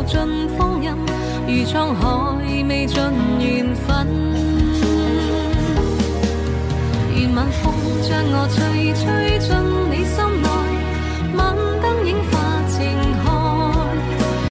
尽放任，如沧海未尽緣分。願晚風將我吹吹進